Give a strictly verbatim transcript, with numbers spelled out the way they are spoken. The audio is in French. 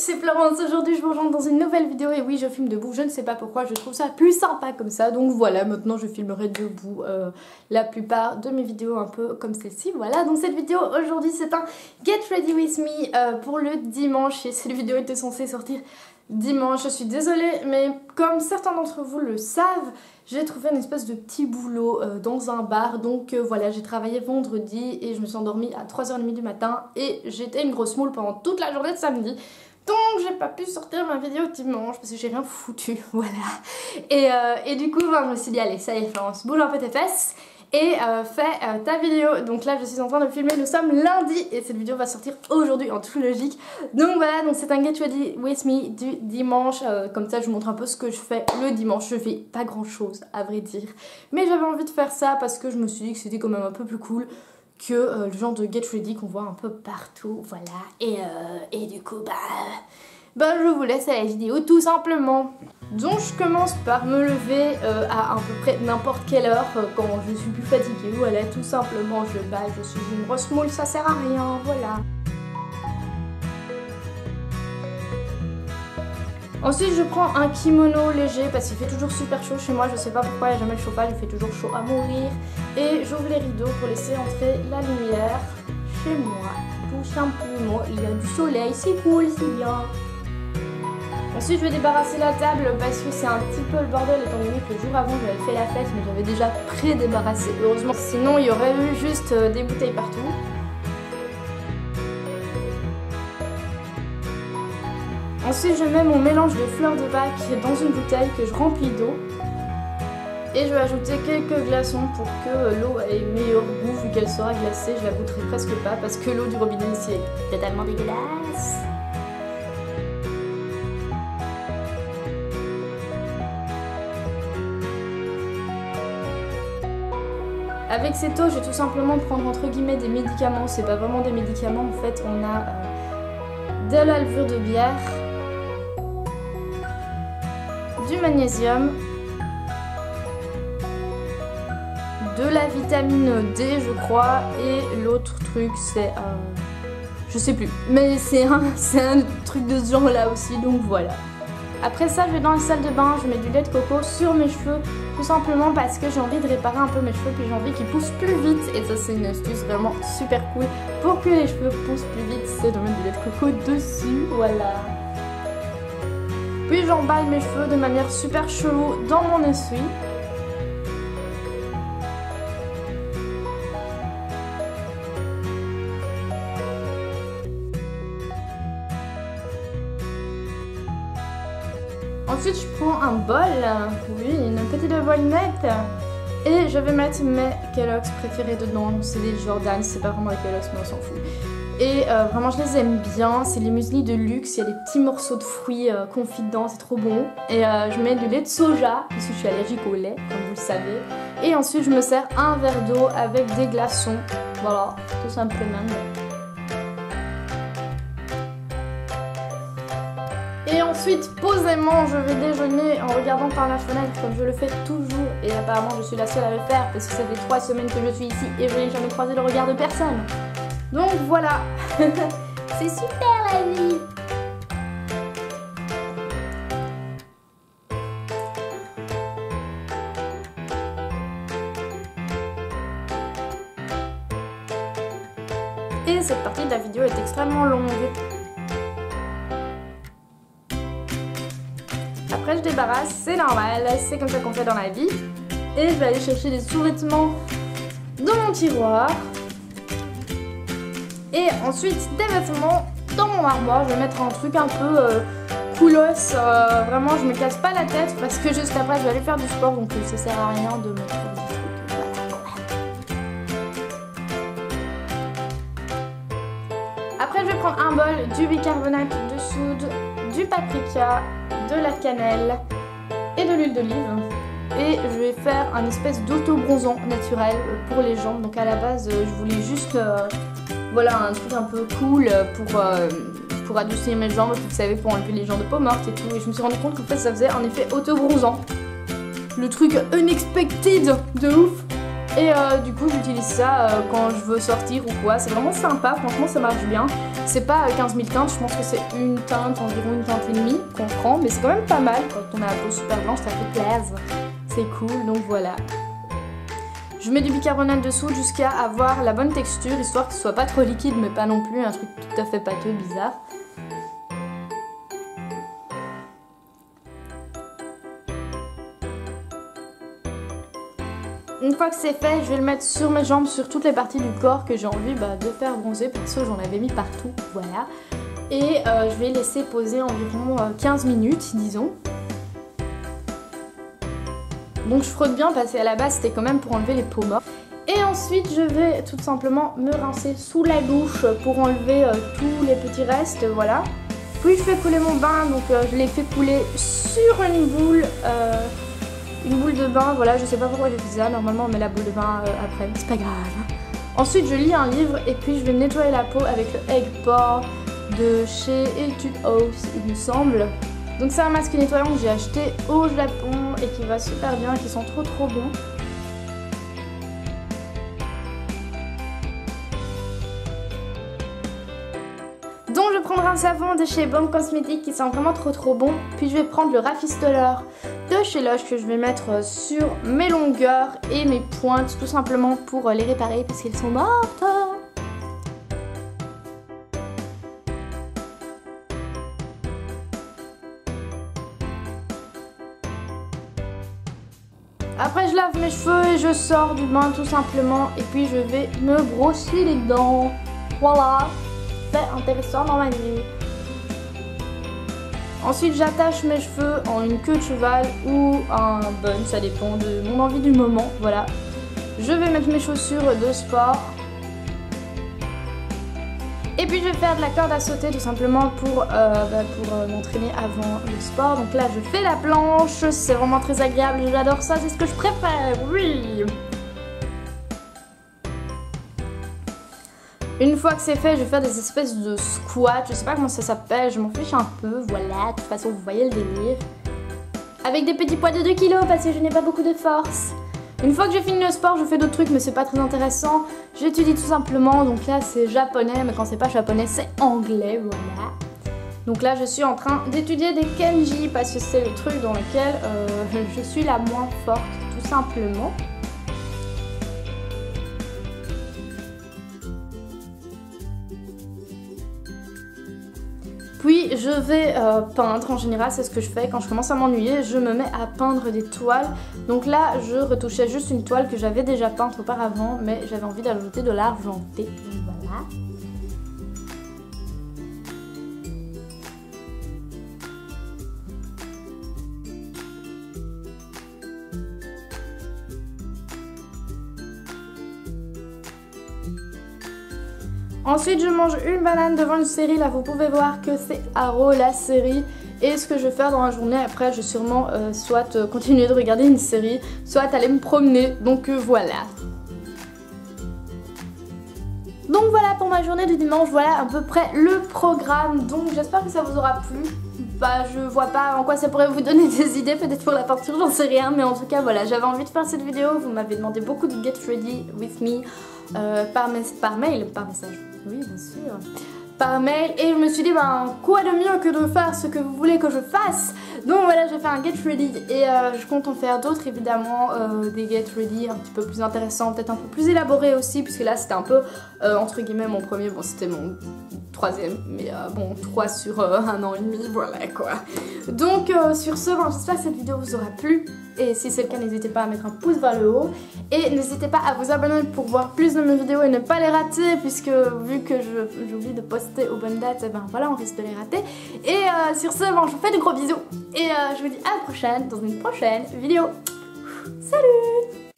c'est Florence, aujourd'hui je vous rejoins dans une nouvelle vidéo et oui je filme debout, je ne sais pas pourquoi, je trouve ça plus sympa comme ça, donc voilà, maintenant je filmerai debout euh, la plupart de mes vidéos un peu comme celle-ci. Voilà, donc cette vidéo aujourd'hui c'est un Get Ready With Me euh, pour le dimanche et cette vidéo était censée sortir dimanche. Je suis désolée mais comme certains d'entre vous le savent, j'ai trouvé une espèce de petit boulot euh, dans un bar, donc euh, voilà, j'ai travaillé vendredi et je me suis endormie à trois heures trente du matin et j'étais une grosse moule pendant toute la journée de samedi. Donc j'ai pas pu sortir ma vidéo dimanche parce que j'ai rien foutu, voilà. Et, euh, et du coup ben, je me suis dit allez ça y est Florence, bouge un peu tes fesses et euh, fais euh, ta vidéo. Donc là je suis en train de filmer, nous sommes lundi et cette vidéo va sortir aujourd'hui en toute logique. Donc voilà, donc c'est un Get Ready With Me du dimanche, euh, comme ça je vous montre un peu ce que je fais le dimanche. Je fais pas grand chose à vrai dire, mais j'avais envie de faire ça parce que je me suis dit que c'était quand même un peu plus cool que euh, le genre de Get Ready qu'on voit un peu partout, voilà. Et, euh, et du coup bah, bah je vous laisse à la vidéo tout simplement. Donc je commence par me lever euh, à à peu près n'importe quelle heure euh, quand je suis plus fatiguée, voilà, tout simplement je bah je suis une grosse moule, ça sert à rien, voilà. Ensuite je prends un kimono léger parce qu'il fait toujours super chaud chez moi, je sais pas pourquoi, il n'y a jamais le chauffage, il fait toujours chaud à mourir. Et j'ouvre les rideaux pour laisser entrer la lumière chez moi, tout simplement, il y a du soleil, c'est cool, c'est bien. Ensuite je vais débarrasser la table parce que c'est un petit peu le bordel étant donné que le jour avant j'avais fait la fête mais j'avais déjà pré-débarrassé, heureusement, sinon il y aurait eu juste des bouteilles partout. Ensuite je mets mon mélange de fleurs de bac dans une bouteille que je remplis d'eau. Et je vais ajouter quelques glaçons pour que l'eau ait une meilleure goût vu qu'elle sera glacée. Je la goûterai presque pas parce que l'eau du robinet ici est totalement dégueulasse. Avec cette eau je vais tout simplement prendre entre guillemets des médicaments. C'est pas vraiment des médicaments en fait, on a euh, de la levure de bière, du magnésium, de la vitamine D je crois et l'autre truc c'est euh, je sais plus mais c'est un, c'est un truc de ce genre là aussi, donc voilà. Après ça je vais dans la salle de bain, je mets du lait de coco sur mes cheveux tout simplement parce que j'ai envie de réparer un peu mes cheveux puis j'ai envie qu'ils poussent plus vite et ça c'est une astuce vraiment super cool pour que les cheveux poussent plus vite, c'est de mettre du lait de coco dessus, voilà. Puis j'emballe mes cheveux de manière super chelou dans mon essuie. Ensuite je prends un bol, oui une petite boîte et je vais mettre mes Kellogg's préférés dedans, c'est des Jordan, c'est pas vraiment des Kellogg's mais on s'en fout. Et euh, vraiment je les aime bien, c'est les muesli de luxe, il y a des petits morceaux de fruits euh, confits dedans, c'est trop bon. Et euh, je mets du lait de soja, parce que je suis allergique au lait, comme vous le savez. Et ensuite je me sers un verre d'eau avec des glaçons, voilà, tout simplement. Et ensuite, posément, je vais déjeuner en regardant par la fenêtre comme je le fais toujours. Et apparemment, je suis la seule à le faire parce que ça fait trois semaines que je suis ici et je n'ai jamais croisé le regard de personne. Donc voilà, c'est super la vie. Et cette partie de la vidéo est extrêmement longue. Après je débarrasse, c'est normal, c'est comme ça qu'on fait dans la vie. Et je vais aller chercher des sous-vêtements dans mon tiroir. Et ensuite des vêtements dans mon armoire. Je vais mettre un truc un peu euh, coolos, euh, vraiment je me casse pas la tête parce que juste après je vais aller faire du sport donc ça sert à rien de mettre des trucs. Après je vais prendre un bol, du bicarbonate de soude, du paprika, de la cannelle et de l'huile d'olive. Et je vais faire un espèce d'auto-bronzant naturel pour les jambes. Donc à la base je voulais juste euh, voilà un truc un peu cool pour, euh, pour adoucir mes jambes, vous savez, pour enlever les gens de peau morte et tout. Et je me suis rendu compte qu'en fait ça faisait un effet auto-bronzant. Le truc unexpected de ouf. Et euh, du coup j'utilise ça euh, quand je veux sortir ou quoi. C'est vraiment sympa, franchement ça marche bien. C'est pas quinze mille teintes, je pense que c'est une teinte, environ une teinte et demie qu'on prend. Mais c'est quand même pas mal quand on a la peau super blanche, ça fait plaisir. C'est cool, donc voilà. Je mets du bicarbonate dessous jusqu'à avoir la bonne texture, histoire que ce soit pas trop liquide mais pas non plus un truc tout à fait pâteux, bizarre. Une fois que c'est fait, je vais le mettre sur mes jambes, sur toutes les parties du corps que j'ai envie bah, de faire bronzer. Perso, j'en avais mis partout, voilà. Et euh, je vais laisser poser environ quinze minutes, disons. Donc je frotte bien parce qu'à la base, c'était quand même pour enlever les peaux mortes. Et ensuite, je vais tout simplement me rincer sous la douche pour enlever euh, tous les petits restes, voilà. Puis je fais couler mon bain, donc euh, je l'ai fait couler sur une boule... Euh, Une boule de bain, voilà, je sais pas pourquoi j'ai fait ça, normalement on met la boule de bain euh, après, c'est pas grave. Ensuite je lis un livre et puis je vais me nettoyer la peau avec le Egg Pore de chez Etude House, il me semble. Donc c'est un masque nettoyant que j'ai acheté au Japon et qui va super bien, qui sent trop trop bon. Donc je prendrai un savon de chez Bomb Cosmetics qui sent vraiment trop trop bon. Puis je vais prendre le rafistoleur de chez Lush que je vais mettre sur mes longueurs et mes pointes tout simplement pour les réparer parce qu'elles sont mortes. Après je lave mes cheveux et je sors du bain tout simplement et puis je vais me brosser les dents. Voilà, c'est intéressant dans ma vie. Ensuite j'attache mes cheveux en une queue de cheval ou un bun, ça dépend de mon envie du moment, voilà. Je vais mettre mes chaussures de sport. Et puis je vais faire de la corde à sauter tout simplement pour, euh, bah, pour euh, m'entraîner avant le sport. Donc là je fais la planche, c'est vraiment très agréable, j'adore ça, c'est ce que je préfère, oui. Une fois que c'est fait, je vais faire des espèces de squats, je sais pas comment ça s'appelle, je m'en fiche un peu, voilà, de toute façon vous voyez le délire. Avec des petits poids de deux kilos parce que je n'ai pas beaucoup de force. Une fois que j'ai fini le sport, je fais d'autres trucs mais c'est pas très intéressant. J'étudie tout simplement, donc là c'est japonais, mais quand c'est pas japonais c'est anglais, voilà. Donc là je suis en train d'étudier des kanji parce que c'est le truc dans lequel euh, je suis la moins forte, tout simplement. Puis je vais euh, peindre, en général c'est ce que je fais quand je commence à m'ennuyer, je me mets à peindre des toiles. Donc là je retouchais juste une toile que j'avais déjà peinte auparavant mais j'avais envie d'ajouter de l'argenté, voilà. Ensuite je mange une banane devant une série, là vous pouvez voir que c'est Arrow la série. Et ce que je vais faire dans la journée après, je vais sûrement euh, soit euh, continuer de regarder une série, soit aller me promener, donc euh, voilà. Donc voilà pour ma journée du dimanche, voilà à peu près le programme, donc j'espère que ça vous aura plu. Bah je vois pas en quoi ça pourrait vous donner des idées, peut-être pour la peinture, j'en sais rien, mais en tout cas voilà, j'avais envie de faire cette vidéo, vous m'avez demandé beaucoup de get ready with me euh, par, par mail, par message, oui bien sûr, par mail, et je me suis dit ben quoi de mieux que de faire ce que vous voulez que je fasse. Donc voilà, j'ai fait un get ready et euh, je compte en faire d'autres évidemment, euh, des get ready un petit peu plus intéressants, peut-être un peu plus élaborés aussi, puisque là c'était un peu euh, entre guillemets mon premier, bon c'était mon troisième, mais euh, bon trois sur euh, un an et demi, voilà quoi. Donc euh, sur ce, ben, j'espère que cette vidéo vous aura plu, et si c'est le cas n'hésitez pas à mettre un pouce vers le haut, et n'hésitez pas à vous abonner pour voir plus de mes vidéos et ne pas les rater, puisque vu que j'oublie de poster aux bonnes dates, ben voilà on risque de les rater. Et euh, sur ce, ben, je vous fais de gros bisous, et euh, je vous dis à la prochaine dans une prochaine vidéo. Salut!